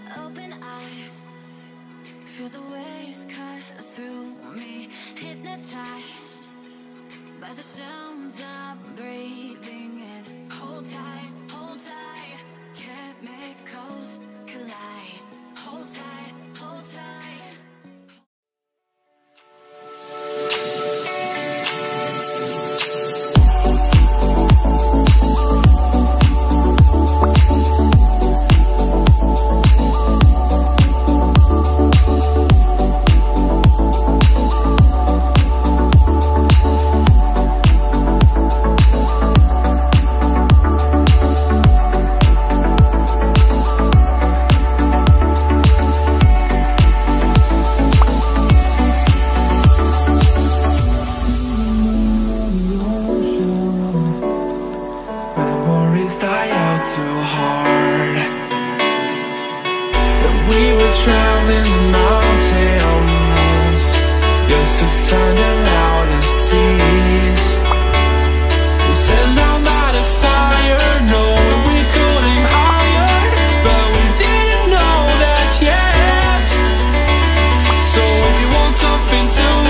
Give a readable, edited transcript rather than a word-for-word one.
open eye, feel the waves cut through me, hypnotized by the sounds I'm breathing in. Hold tight, chemicals collide. Hold tight, hold tight. Die out too hard. But we were traveling the mountains just to find the loudest seas. We set down by the fire, knowing we could aim higher, but we didn't know that yet. So if you want something to